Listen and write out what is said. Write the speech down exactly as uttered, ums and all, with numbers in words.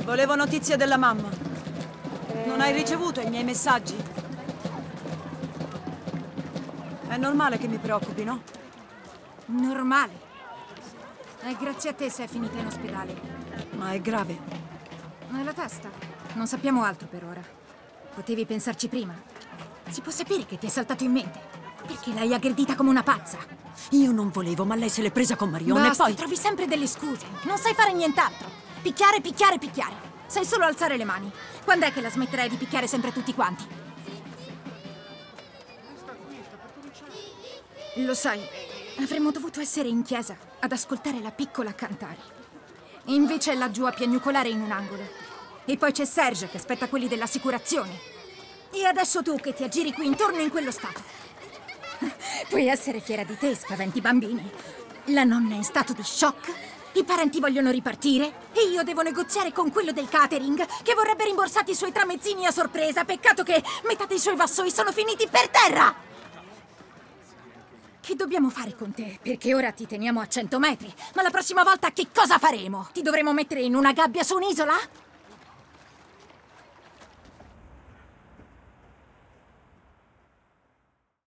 Volevo notizie della mamma. Non hai ricevuto i miei messaggi? È normale che mi preoccupi, no? Normale. È grazie a te se è finita in ospedale. Ma è grave. È la testa. Non sappiamo altro per ora. Potevi pensarci prima. Si può sapere che ti è saltato in mente. Perché l'hai aggredita come una pazza. Io non volevo, ma lei se l'è presa con Marione Basta, e poi... trovi sempre delle scuse. Non sai fare nient'altro. Picchiare, picchiare, picchiare. Sai solo alzare le mani. Quando è che la smetterai di picchiare sempre tutti quanti? Lo sai, avremmo dovuto essere in chiesa ad ascoltare la piccola cantare. Invece è laggiù a piagnucolare in un angolo. E poi c'è Serge che aspetta quelli dell'assicurazione. E adesso tu che ti aggiri qui intorno in quello stato. Puoi essere fiera di te, spaventi i bambini. La nonna è in stato di shock. I parenti vogliono ripartire e io devo negoziare con quello del catering che vorrebbe rimborsati i suoi tramezzini a sorpresa. Peccato che metà dei suoi vassoi sono finiti per terra! Che dobbiamo fare con te? Perché ora ti teniamo a cento metri, ma la prossima volta che cosa faremo? Ti dovremo mettere in una gabbia su un'isola?